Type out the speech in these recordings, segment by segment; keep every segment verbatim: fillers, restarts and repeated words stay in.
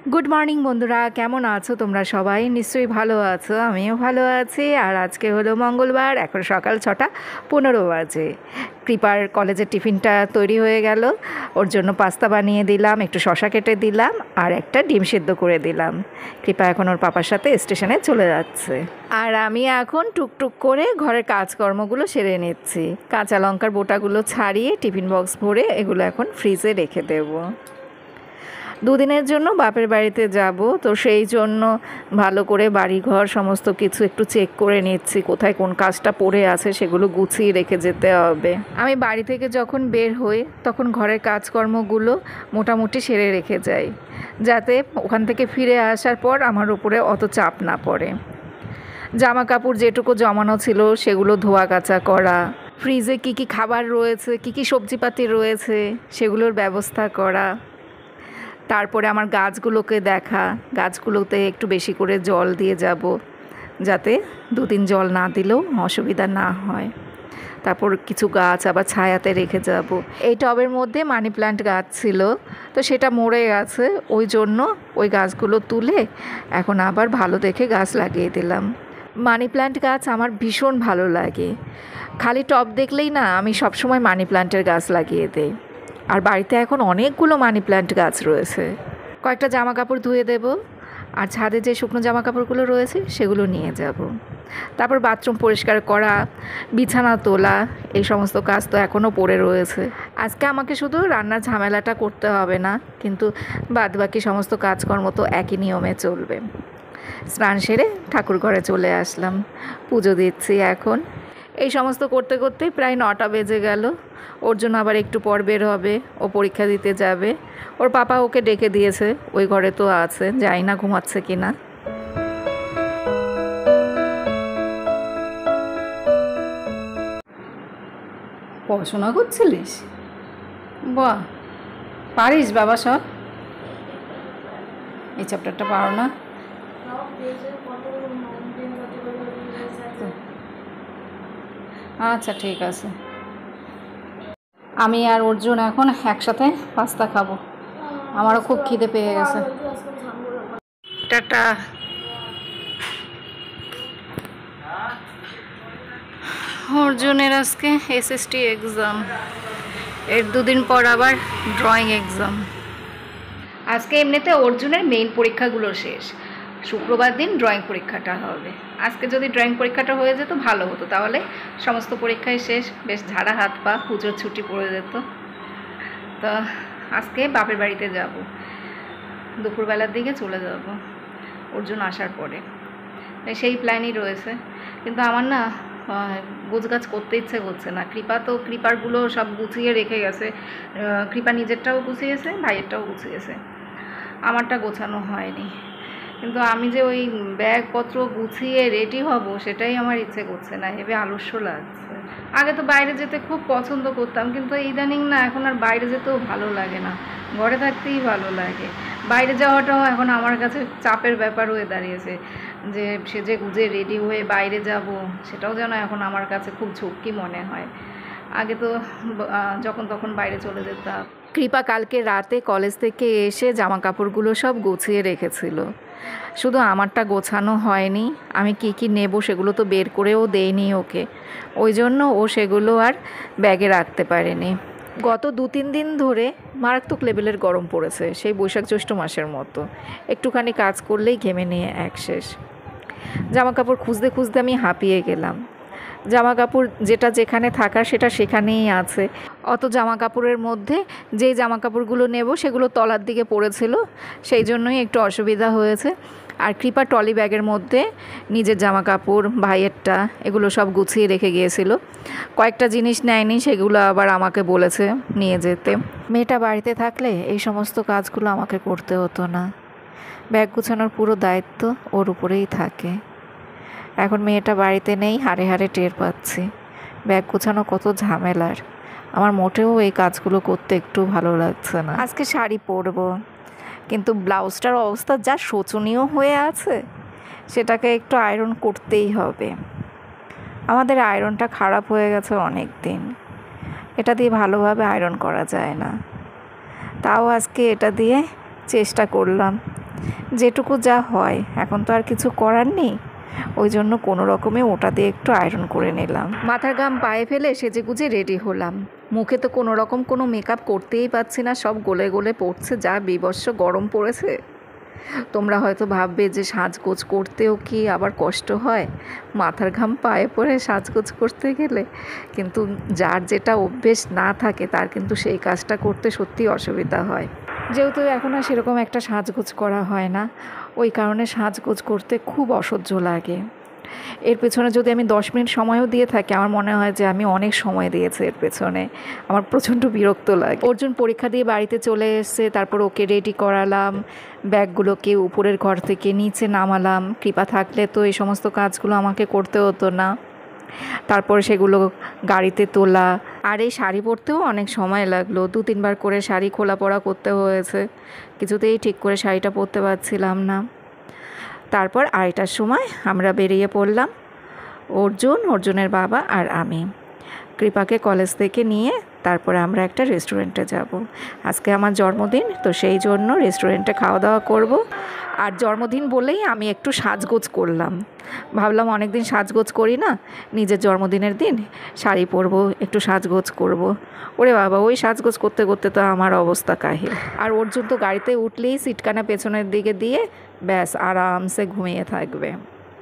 Good morning বন্ধুরা, কেমন আছো তোমরা? সবাই নিশ্চয়ই ভালো আছো, আমিও ভালো আছি। আর আজকে হলো মঙ্গলবার, এখন সকাল ছটা পনেরো বাজে। কৃপার কলেজের টিফিনটা তৈরি হয়ে গেল। ওর জন্য পাস্তা বানিয়ে দিলাম, একটু শশা কেটে দিলাম আর একটা ডিম সিদ্ধ করে দিলাম। কৃপা এখন ওর পাপার সাথে স্টেশনে চলে যাচ্ছে, আর আমি এখন টুকটুক করে ঘরের কাজকর্মগুলো সেরে নিচ্ছি। কাঁচা লঙ্কার বোটাগুলো ছাড়িয়ে টিফিন বক্স ভরে এগুলো এখন ফ্রিজে রেখে দেবো। দুদিনের জন্য বাপের বাড়িতে যাব, তো সেই জন্য ভালো করে বাড়িঘর সমস্ত কিছু একটু চেক করে নিচ্ছি, কোথায় কোন কাজটা পড়ে আছে সেগুলো গুছিয়ে রেখে যেতে হবে। আমি বাড়ি থেকে যখন বের হই তখন ঘরের কাজকর্মগুলো মোটামুটি সেরে রেখে যাই, যাতে ওখান থেকে ফিরে আসার পর আমার উপরে অত চাপ না পড়ে। জামা কাপড় যেটুকু জমানো ছিল সেগুলো ধোয়া কাচা করা, ফ্রিজে কি কি খাবার রয়েছে, কি কি সবজিপাতি রয়েছে সেগুলোর ব্যবস্থা করা, তারপরে আমার গাছগুলোকে দেখা, গাছগুলোতে একটু বেশি করে জল দিয়ে যাব, যাতে দুদিন জল না দিলেও অসুবিধা না হয়। তারপর কিছু গাছ আবার ছায়াতে রেখে যাব। এই টবের মধ্যে মানি প্ল্যান্ট গাছ ছিল, তো সেটা মরে গেছে, ওই জন্য ওই গাছগুলো তুলে এখন আবার ভালো দেখে গাছ লাগিয়ে দিলাম। মানি প্ল্যান্ট গাছ আমার ভীষণ ভালো লাগে, খালি টব দেখলেই না আমি সবসময় মানি প্ল্যান্টের গাছ লাগিয়ে দিই। আর বাড়িতে এখন অনেকগুলো মানি প্ল্যান্ট গাছ রয়েছে। কয়েকটা জামা কাপড় ধুয়ে দেব, আর ছাদে যে শুকনো জামা কাপড়গুলো রয়েছে সেগুলো নিয়ে যাব। তারপর বাথরুম পরিষ্কার করা, বিছানা তোলা, এই সমস্ত কাজ তো এখনও পড়ে রয়েছে। আজকে আমাকে শুধু রান্নার ঝামেলাটা করতে হবে না, কিন্তু বাদবাকি সমস্ত কাজকর্ম তো একই নিয়মে চলবে। স্নান সেরে ঠাকুর ঘরে চলে আসলাম, পুজো দিচ্ছি এখন। এই সমস্ত করতে করতে প্রায় নটা বেজে গেল। ওর জন্য আবার একটু পর বের হবে, ও পরীক্ষা দিতে যাবে। ওর পাপা ওকে ডেকে দিয়েছে, ওই ঘরে তো আছে, জানি না ঘুমাচ্ছে কি না। পড়াশোনা করছিলিস? বাহ, পারিস বাবা সব? এই চ্যাপ্টারটা পারো না? আচ্ছা ঠিক আছে, আমি আর অর্জুন এখন একসাথে পাস্তা খাবো, আমারও খুব খিদে পেয়ে গেছে। টাটা। অর্জুনের আজকে এসএসটি এক্সাম, এর দুদিন পর আবার ড্রয়িং এক্সাম। আজকে এমনিতে অর্জুনের মেইন পরীক্ষাগুলো শেষ, শুক্রবার দিন ড্রয়িং পরীক্ষাটা হবে। আজকে যদি ড্রয়িং পরীক্ষাটা হয়ে যেত ভালো হতো, তাহলে সমস্ত পরীক্ষায় শেষ, বেশ ঝাড়া হাত পা, পুজোর ছুটি পড়ে যেত। তো আজকে বাপের বাড়িতে যাব, দুপুরবেলার দিকে চলে যাব অর্জুন আসার পরে, সেই প্ল্যানই রয়েছে। কিন্তু আমার না গোছগাছ করতে ইচ্ছে করছে না। কৃপা তো কৃপারগুলো সব গুছিয়ে রেখে গেছে, কৃপা নিজেরটাও গুছিয়েছে, ভাইয়েরটাও গুছিয়েছে, আমারটা গোছানো হয়নি। কিন্তু আমি যে ওই ব্যাগপত্র গুছিয়ে রেডি হব সেটাই আমার ইচ্ছে করছে না, হেবে আলস্য লাগছে। আগে তো বাইরে যেতে খুব পছন্দ করতাম, কিন্তু ইদানিং না এখন আর বাইরে যেতেও ভালো লাগে না, ঘরে থাকতেই ভালো লাগে। বাইরে যাওয়াটাও এখন আমার কাছে চাপের ব্যাপার হয়ে দাঁড়িয়েছে, যে সেজে গুজে রেডি হয়ে বাইরে যাব, সেটাও যেন এখন আমার কাছে খুব ঝক্কি মনে হয়। আগে তো যখন তখন বাইরে চলে যেতাম। কৃপা কালকে রাতে কলেজ থেকে এসে জামা কাপড়গুলো সব গুছিয়ে রেখেছিল, শুধু আমারটা গোছানো হয়নি। আমি কি কি নেব সেগুলো তো বের করেও দেইনি ওকে, ওই জন্য ও সেগুলো আর ব্যাগে রাখতে পারেনি। গত দু তিন দিন ধরে মারাত্মক লেভেলের গরম পড়েছে, সেই বৈশাখ জ্যৈষ্ঠ মাসের মতো। একটুখানি কাজ করলেই ঘেমে নিয়ে এক শেষ। জামা কাপড় খুঁজতে খুঁজতে আমি হাঁপিয়ে গেলাম। জামা কাপড় যেটা যেখানে থাকার সেটা সেখানেই আছে, অত জামা কাপড়ের মধ্যে যেই জামা কাপড়গুলো নেব সেগুলো তলার দিকে পড়েছিল, সেই জন্যই একটু অসুবিধা হয়েছে। আর কৃপা ট্রলি ব্যাগের মধ্যে নিজের জামা কাপড়, ভাইয়েরটা, এগুলো সব গুছিয়ে রেখে গিয়েছিল। কয়েকটা জিনিস নেয়নি, সেগুলো আবার আমাকে বলেছে নিয়ে যেতে। মেয়েটা বাড়িতে থাকলে এই সমস্ত কাজগুলো আমাকে করতে হতো না, ব্যাগ গুছানোর পুরো দায়িত্ব ওর উপরেই থাকে। এখন মেয়েটা বাড়িতে নেই, হাড়ে হাড়ে টের পাচ্ছি ব্যাগ গোছানো কত ঝামেলার। আমার মোটেও এই কাজগুলো করতে একটু ভালো লাগছে না। আজকে শাড়ি পরবো, কিন্তু ব্লাউজটার অবস্থা যা শোচনীয় হয়ে আছে, সেটাকে একটু আয়রন করতেই হবে। আমাদের আয়রনটা খারাপ হয়ে গেছে অনেক দিন, এটা দিয়ে ভালোভাবে আয়রন করা যায় না। তাও আজকে এটা দিয়ে চেষ্টা করলাম, যেটুকু যা হয়, এখন তো আর কিছু করার নেই, ওই জন্য কোনো রকমে ওটা দিয়ে একটু আয়রন করে নিলাম। মাথার ঘাম পায়ে ফেলে সেজে গুজে রেডি হলাম। মুখে তো কোনো রকম কোনো মেকআপ করতেই পারছি না, সব গলে গলে পড়ছে, যা বীভৎস গরম পড়েছে। তোমরা হয়তো ভাববে যে সাজগোজ করতেও কি আবার কষ্ট হয়, মাথার ঘাম পায়ে পড়ে সাজগোজ করতে গেলে, কিন্তু যার যেটা অভ্যেস না থাকে তার কিন্তু সেই কাজটা করতে সত্যি অসুবিধা হয়। যেহেতু এখন আর সেরকম একটা সাজগোজ করা হয় না, ওই কারণে সাজগোজ করতে খুব অসহ্য লাগে। এর পেছনে যদি আমি দশ মিনিট সময়ও দিয়ে থাকি, আমার মনে হয় যে আমি অনেক সময় দিয়েছি এর পেছনে, আমার প্রচণ্ড বিরক্ত লাগে। অর্জুন পরীক্ষা দিয়ে বাড়িতে চলে এসছে, তারপর ওকে রেডি করালাম, ব্যাগগুলোকে উপরের ঘর থেকে নিচে নামালাম। কৃপা থাকলে তো এই সমস্ত কাজগুলো আমাকে করতে হতো না। তারপর সেগুলো গাড়িতে তোলা, আর এই শাড়ি পরতেও অনেক সময় লাগলো, দু তিনবার করে শাড়ি খোলা পড়া করতে হয়েছে, কিছুতেই ঠিক করে শাড়িটা পরতে পারছিলাম না। তারপর আড়াইটার সময় আমরা বেরিয়ে পড়লাম, অর্জুন, অর্জুনের বাবা আর আমি। কৃপাকে কলেজ থেকে নিয়ে তারপরে আমরা একটা রেস্টুরেন্টে যাব। আজকে আমার জন্মদিন, তো সেই জন্য রেস্টুরেন্টে খাওয়া দাওয়া করব। আর জন্মদিন বলেই আমি একটু সাজগোজ করলাম, ভাবলাম অনেক দিন সাজগোজ করি না, নিজের জন্মদিনের দিন শাড়ি পরবো, একটু সাজগোজ করব। ওরে বাবা, ওই সাজগোজ করতে করতে তো আমার অবস্থা কাহিল। আর অর্জুন তো গাড়িতে উঠলেই সিটকানা পেছনের দিকে দিয়ে ব্যাস আরামসে ঘুমিয়ে থাকবে।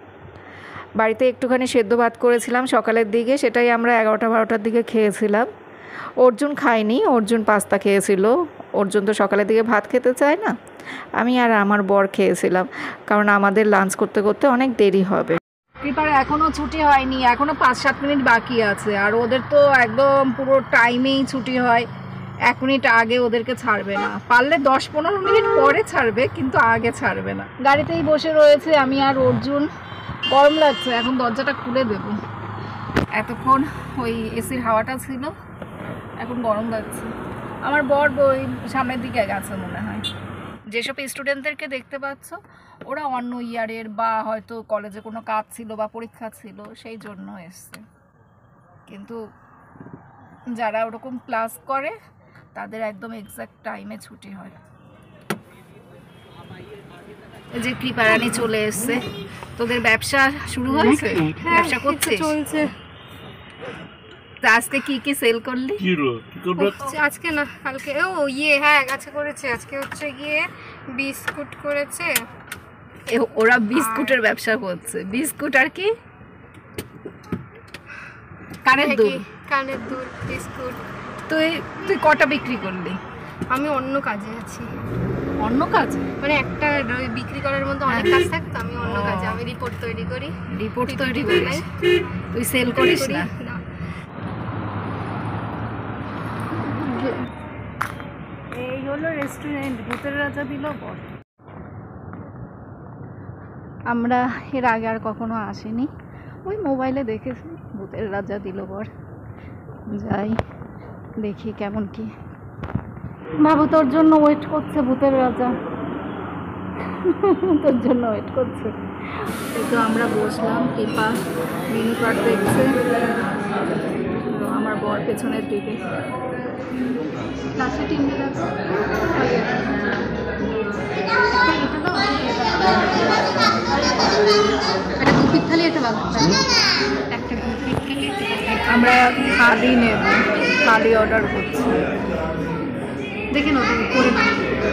বাড়িতে একটুখানি সেদ্ধ ভাত করেছিলাম সকালের দিকে, সেটাই আমরা এগারোটা বারোটার দিকে খেয়েছিলাম। অর্জুন খায়নি, অর্জুন পাস্তা খেয়েছিল। অর্জুন তো সকালের দিকে ভাত খেতে চায় না। আমি আর আমার বর খেয়েছিলাম, কারণ আমাদের লাঞ্চ করতে করতে অনেক দেরি হবে। কৃপার এখনও ছুটি হয়নি, এখনও পাঁচ সাত মিনিট বাকি আছে, আর ওদের তো একদম পুরো টাইমেই ছুটি হয়, এক মিনিট আগে ওদেরকে ছাড়বে না। পারলে দশ পনেরো মিনিট পরে ছাড়বে, কিন্তু আগে ছাড়বে না। গাড়িতেই বসে রয়েছে আমি আর অর্জুন। গরম লাগছে, এখন দরজাটা খুলে দেব। এতক্ষণ ওই এসির হাওয়াটা ছিল, এখন গরম লাগছে। আমার বর ওই সামনের দিকে গেছে মনে হয়। যেসব স্টুডেন্টদেরকে দেখতে পাচ্ছ, ওরা অন্য ইয়ারের বা হয়তো কলেজে কোনো কাজ ছিল বা পরীক্ষা ছিল, সেই জন্য এসছে। কিন্তু যারা ওরকম ক্লাস করে তাদের একদম এক্সাক্ট টাইমে ছুটি হয়। এই যে কৃপারানী চলে এসছে। তোদের ব্যবসা শুরু হয়েছে? ব্যবসা করছিস? চলছে। তা আজকে কি কি সেল করলি? আজকে না, কালকে। ও ইয়ে, হ্যাঁ আজকে করেছে। আজকে হচ্ছে গিয়ে বিস্কুট করেছে। ওরা বিস্কুটের ব্যবসা করছে। বিস্কুট আর কি? কানের দুল। কানের দুল, বিস্কুট। তুই তুই কটা বিক্রি করলি? আমি অন্য কাজে আছি। অন্য কাজে মানে একটা বিক্রি করার মধ্যে অনেক কাজ থাকে, তো আমি অন্য কাজে। আমি রিপোর্ট তৈরি করি। রিপোর্ট তৈরি করিস? তুই সেল করিস না? এই হলো রেস্টুরেন্ট, ভূতের রাজা দিল বর। আমরা এর আগে আর কখনো আসিনি, ওই মোবাইলে দেখেছি ভূতের রাজা দিল বর। যাই দেখি কেমন কি। বাবু তোর জন্য ওয়েট করছে ভূতের রাজা, তোর জন্য ওয়েট করছে। এই তো আমরা বসলাম, কৃপা মেনু কার্ড দেখছে, আমার বর পেছনের দিকে। লাস্টে তিনটে দেখো, একটা গুপির থালি, একটা বাঘ থালি। একটা আমরা থালি নেব, থালি অর্ডার করছি। দেখে নাও, করে নাও।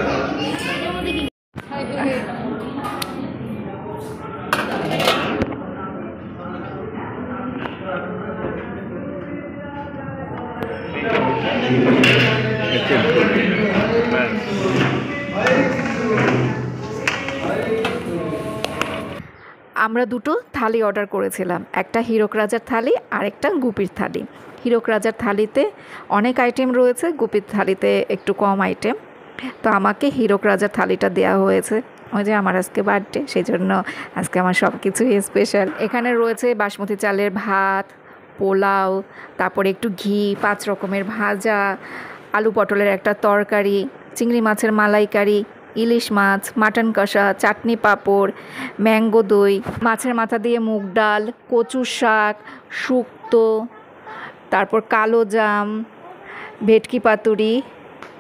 আমরা দুটো থালি অর্ডার করেছিলাম, একটা হীরক রাজার থালি আর একটা গুপির থালি। হীরক রাজার থালিতে অনেক আইটেম রয়েছে, গুপির থালিতে একটু কম আইটেম। তো আমাকে হীরক রাজার থালিটা দেওয়া হয়েছে, ওই যে আমার আজকে বার্থডে, সেই জন্য আজকে আমার সব কিছুই স্পেশাল। এখানে রয়েছে বাসমতি চালের ভাত, পোলাও, তারপরে একটু ঘি, পাঁচ রকমের ভাজা, আলু পটলের একটা তরকারি, চিংড়ি মাছের মালাইকারি, ইলিশ মাছ, মাটন কষা, চাটনি পাঁপড়, ম্যাঙ্গো দই, মাছের মাথা দিয়ে মুগ ডাল, কচু শাক, শুক্তো, তারপর কালো জাম, ভেটকি পাতুরি,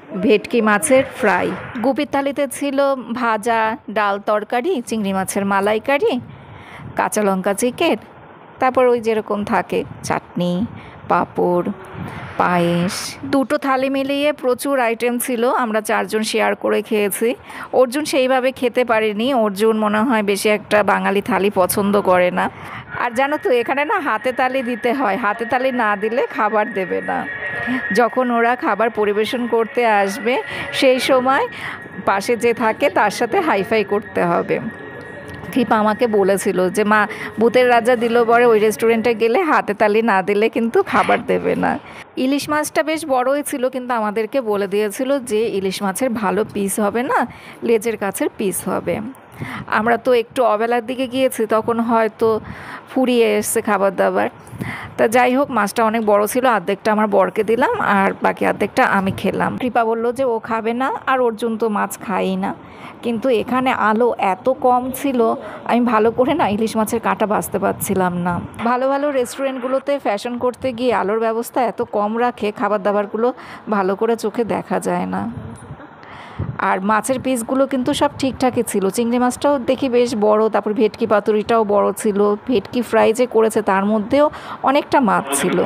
ভেটকি মাছের ফ্রাই। গুপির থালিতে ছিল ভাজা, ডাল তরকারি, চিংড়ি মাছের মালাইকারি, কাঁচা লঙ্কা চিকেন, তারপর ওই যেরকম থাকে চাটনি, পাঁপড়, পায়েস। দুটো থালি মিলিয়ে প্রচুর আইটেম ছিল, আমরা চারজন শেয়ার করে খেয়েছি। অর্জুন সেইভাবে খেতে পারেনি, অর্জুন মনে হয় বেশি একটা বাঙালি থালি পছন্দ করে না। আর জানো তো এখানে না হাতে তালি দিতে হয়, হাতে তালি না দিলে খাবার দেবে না। যখন ওরা খাবার পরিবেশন করতে আসবে সেই সময় পাশে যে থাকে তার সাথে হাইফাই করতে হবে। কৃপা আমাকে বলেছিল যে মা ভূতের রাজা দিল বরে ওই রেস্টুরেন্টে গেলে হাতে তালি না দিলে কিন্তু খাবার দেবে না। ইলিশ মাছটা বেশ বড়ই ছিল, কিন্তু আমাদেরকে বলে দিয়েছিল যে ইলিশ মাছের ভালো পিস হবে না, লেজের কাছের পিস হবে। আমরা তো একটু অবেলার দিকে গিয়েছি, তখন হয়তো ফুরিয়ে এসছে খাবার দাবার। তা যাই হোক, মাছটা অনেক বড় ছিল, অর্ধেকটা আমার বরকে দিলাম আর বাকি অর্ধেকটা আমি খেলাম। কৃপা বলল যে ও খাবে না, আর অর্জুন তো মাছ খায়ই না। কিন্তু এখানে আলো এত কম ছিল, আমি ভালো করে না ইলিশ মাছের কাঁটা বাছতে পারছিলাম না। ভালো ভালো রেস্টুরেন্টগুলোতে ফ্যাশন করতে গিয়ে আলোর ব্যবস্থা এত কম রাখে, খাবার দাবারগুলো ভালো করে চোখে দেখা যায় না। আর মাছের পিসগুলো কিন্তু সব ঠিকঠাকই ছিল। চিংড়ি মাছটাও দেখি বেশ বড়, তারপর ভেটকি পাতুরিটাও বড় ছিল। ভেটকি ফ্রাই যে করেছে তার মধ্যেও অনেকটা মাছ ছিল।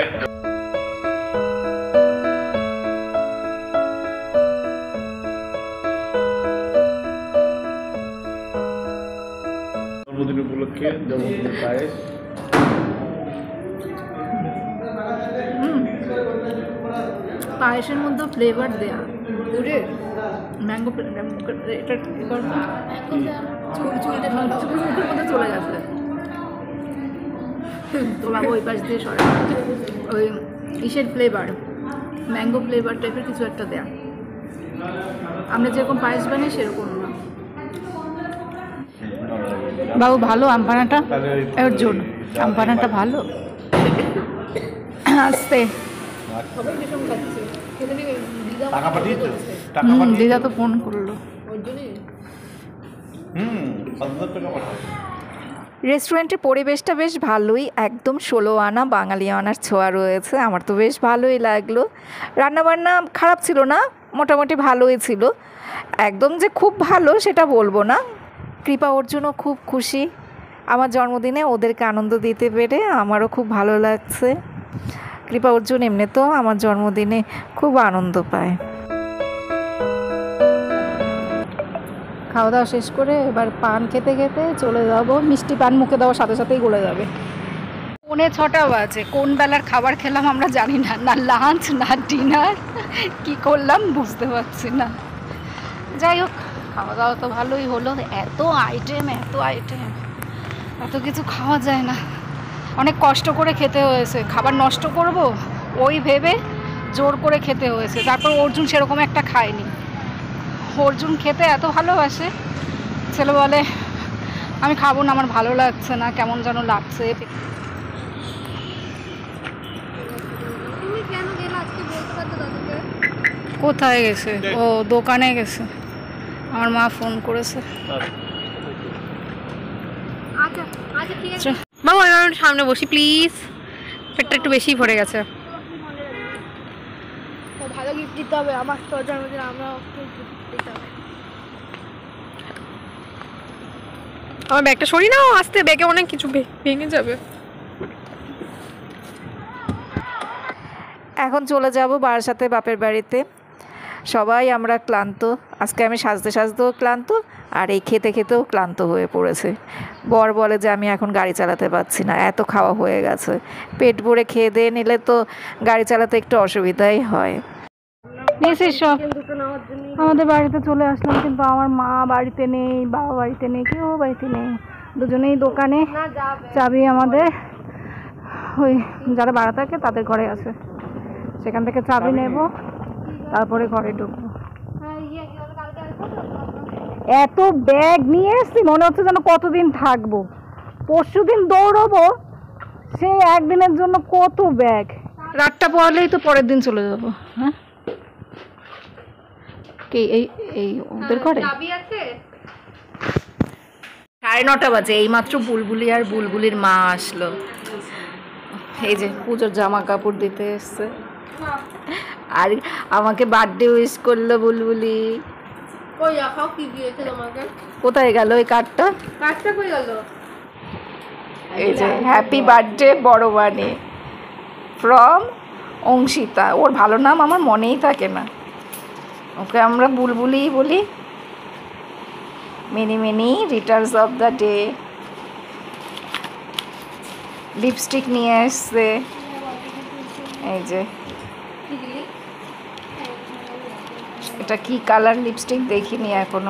জন্মদিন উপলক্ষে জন্মদিনের পায়েস। পায়েসের মধ্যে ফ্লেভার দেয়া ম্যাঙ্গো, এটা মধ্যে চলে গেছে। তোমার ওই পাশ দিয়ে সরে ওই ইসের ফ্লেভার, ম্যাঙ্গো ফ্লেভার টাইপের কিছু একটা দেয়া। আমরা যেরকম পায়েস বানাই সেরকম না। বাবু ভালো আমপানাটা, এর জন্য আমপানাটা ভালো। আস্তে দিদা তো ফোন করলো। রেস্টুরেন্টের পরিবেশটা বেশ ভালোই, একদম ষোলো আনা বাঙালি আনার ছোঁয়া রয়েছে। আমার তো বেশ ভালোই লাগলো। রান্নাবান্না খারাপ ছিল না, মোটামুটি ভালোই ছিল। একদম যে খুব ভালো সেটা বলবো না। কৃপা অর্জুনও খুব খুশি আমার জন্মদিনে ওদেরকে আনন্দ দিতে পেরে, আমারও খুব ভালো লাগছে। কৃপা অর্জুন এমনিতেও আমার জন্মদিনে খুব আনন্দ পায়। খাওয়া দাওয়া শেষ করে এবার পান খেতে খেতে চলে যাব। মিষ্টি পান মুখে দেওয়ার সাথে সাথেই গলে যাবে। পৌনে ছটা বাজে, কোন বেলার খাবার খেলাম আমরা জানি না, না লাঞ্চ না ডিনার, কি করলাম বুঝতে পারছি না। যাই হোক, খাওয়া দাওয়া তো ভালোই হলো। এত আইটেম এত আইটেম এত কিছু খাওয়া যায় না, অনেক কষ্ট করে খেতে হয়েছে। খাবার নষ্ট করব ওই ভেবে জোর করে খেতে হয়েছে। তারপর অর্জুন সেরকম একটা খায়নি। অর্জুন খেতে এত ভালোবাসে, ছেলে বলে আমি খাবো না, আমার ভালো লাগছে না, কেমন যেন লাগছে। কোথায় গেছে? ও দোকানে গেছে, আমার মা ফোন করেছে। বাবু আমি সামনে বসি প্লিজ, পেটটা একটু বেশি ভরে গেছে। ভালো গিফট দিতে হবে, আমার তো জন্মদিন, আমরা দিতে হবে। আমার ব্যাগটা সরি নাও, আস্তে, ব্যাগে অনেক কিছু ভেঙে যাবে। এখন চলে যাব বারাসাতে বাপের বাড়িতে। সবাই আমরা ক্লান্ত, আজকে আমি সাজতে সাজতেও ক্লান্ত, আর এই খেতে খেতেও ক্লান্ত হয়ে পড়েছে। বর বলে যে আমি এখন গাড়ি চালাতে পারছি না, এত খাওয়া হয়ে গেছে। পেট ভরে খেয়ে দিয়ে নিলে তো গাড়ি চালাতে একটু অসুবিধাই হয়। আমাদের বাড়িতে চলে আসলাম, কিন্তু আমার মা বাড়িতে নেই, বাবা বাড়িতে নেই, কেউ বাড়িতে নেই। দুজনেই দোকানে, চাবি আমাদের ওই যারা ভাড়া থাকে তাদের ঘরে আছে, সেখান থেকে চাবি নেব, তারপরে ঘরে ঢুকবো। এত ব্যাগ নিয়ে এসছি, মনে হচ্ছে যেন কতদিন থাকবো। পরশু দিন দৌড়বো, সেই একদিনের জন্য কত ব্যাগ। রাতটা পড়লেই তো পরের দিন চলে যাবো। হ্যাঁ কি এই এই ওদের ঘরে সাড়ে নটা বাজে, এইমাত্র বুলবুলি আর বুলবুলির মা আসলো। এই যে পুজোর জামা কাপড় দিতে এসছে। আর আমাকে বার্থডে উইশ করলো বুলবুলি। কই রাখাও কি দিয়েছে তোমাকে? কোথায় গেল ওই কার্ডটা? কাজটা কই গেল? এই যে হ্যাপি বার্থডে বড় বানি ফ্রম অংশিতা। ওর ভালো নাম আমার মনেই থাকে না, ওকে আমরা বুলবুলিই বলি। Many many returns of the day. Lipstick নিয়ে এসছে, এই যে এটা কি কালার লিপস্টিক দেখিনি এখনো।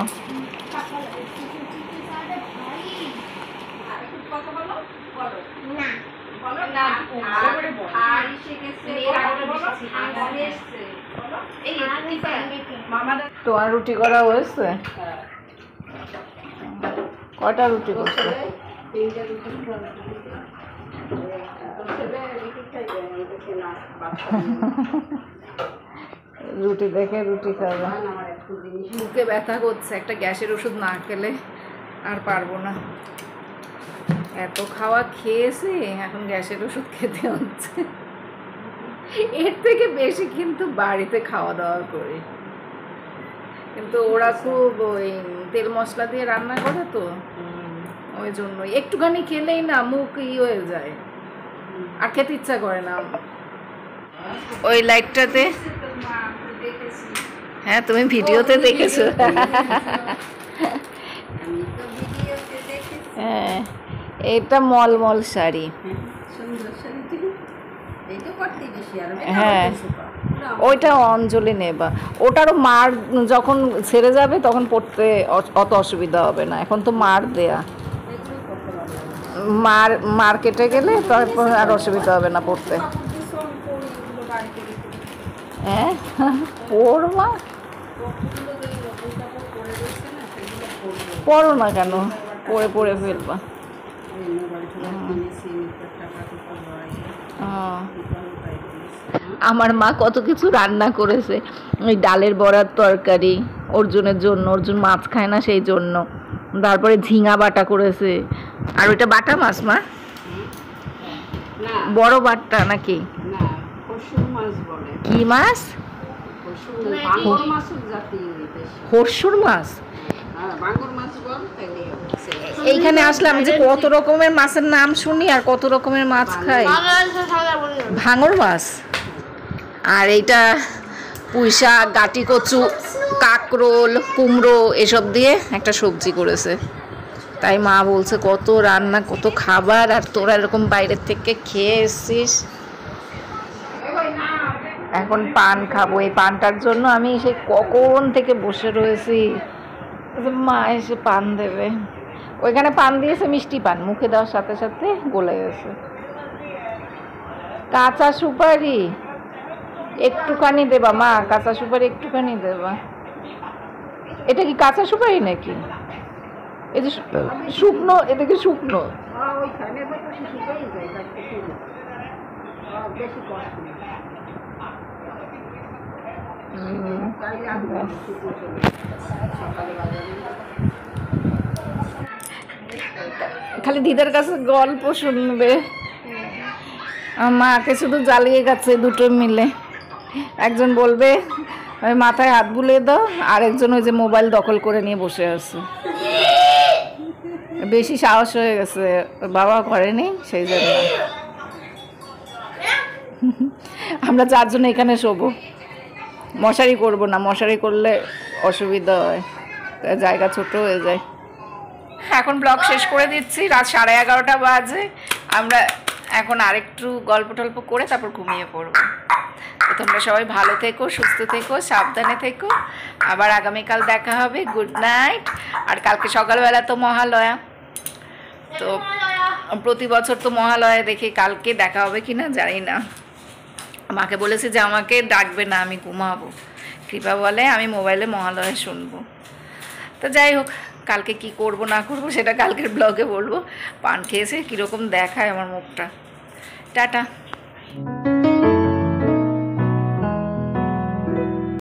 তোমার রুটি করা হয়েছে? কটা রুটি করছে? রুটি দেখে রুটি খাবে। বুকে ব্যথা করছে, একটা গ্যাসের ওষুধ না খেলে আর পারবো না। এত খাওয়া খেয়েছি, এখন গ্যাসের ওষুধ খেতে হচ্ছে। এর থেকে বেশি কিন্তু বাড়িতে খাওয়া দাওয়া করি, কিন্তু ওরা খুব ওই তেল মশলা দিয়ে রান্না করে তো, ওই জন্য একটুখানি খেলেই না মুখ ই হয়ে যায়, আর খেতে ইচ্ছা করে না। ওই লাইটটাতে, হ্যাঁ তুমি ভিডিওতে দেখেছো। হ্যাঁ এটা মলমল শাড়ি। হ্যাঁ ওইটা অঞ্জলি নেবা, ওটারও মার যখন ছেড়ে যাবে তখন পড়তে অত অসুবিধা হবে না। এখন তো মার দেয়া, মার মার্কেটে গেলে তারপর আর অসুবিধা হবে না পড়তে। হ্যাঁ পড়বা, পড়ো না কেন, পড়ে পড়ে ফেলবা। আমার মা কত কিছু রান্না করেছে, ওই ডালের বড়ার তরকারি অর্জুনের জন্য, অর্জুন মাছ খায় না সেই জন্য। তারপরে ঝিঙা বাটা করেছে, আর ওইটা বাটা মাছ মা, বড় বাটা নাকি কি মাছ? হরসুর মাছ। এইখানে আসলে আমি যে কত রকমের মাছের নাম শুনি আর কত রকমের মাছ খাই। ভাঙর মাছ, আর এইটা পুঁইশাক, গাটি কচু, কাকরোল, কুমড়ো এসব দিয়ে একটা সবজি করেছে। তাই মা বলছে কত রান্না, কত খাবার, আর তোরা এরকম বাইরের থেকে খেয়ে এসছিস। এখন পান খাবো, এই পানটার জন্য আমি সেই কখন থেকে বসে রয়েছি, মা এসে পান দেবে। ওইখানে পান দিয়েছে মিষ্টি পান, মুখে দেওয়ার সাথে সাথে গলে গেছে। কাঁচা সুপারি একটুখানি দেবা মা, কাঁচা সুপারি একটুখানি দেবা। এটা কি কাঁচা সুপারি নাকি? এই যে শুকনো, এটা কি শুকনো? খালি দিদার কাছে গল্প শুনবে, মাকে শুধু জ্বালিয়ে গেছে দুটো মিলে। একজন বলবে মাথায় হাত বুলিয়ে দাও, আর একজন ওই যে মোবাইল দখল করে নিয়ে বসে আছে। বেশি সাহস হয়ে গেছে, বাবা করেনি সেই জন্য। আমরা চারজন এখানে শোবো, মশারি করব না, মশারি করলে অসুবিধা হয়, জায়গা ছোট হয়ে যায়। এখন ব্লগ শেষ করে দিচ্ছি, রাত সাড়ে এগারোটা বাজে। আমরা এখন আরেকটু গল্প টল্প করে তারপর ঘুমিয়ে পড়বো। তো তোমরা সবাই ভালো থেকো, সুস্থ থেকো, সাবধানে থেকো। আবার আগামীকাল দেখা হবে। Good night. আর কালকে সকালবেলা তো মহালয়া, তো প্রতি বছর তো মহালয়া দেখি, কালকে দেখা হবে কি না জানি না। মাকে বলেছি যে আমাকে ডাকবে না, আমি ঘুমাবো। কৃপা বলে আমি মোবাইলে মহালয়া শুনবো। তো যাই হোক, কালকে কি করব না করব সেটা কালকের ব্লগে বলবো। পান খেয়েছে কীরকম দেখায় আমার মুখটা। টাটা।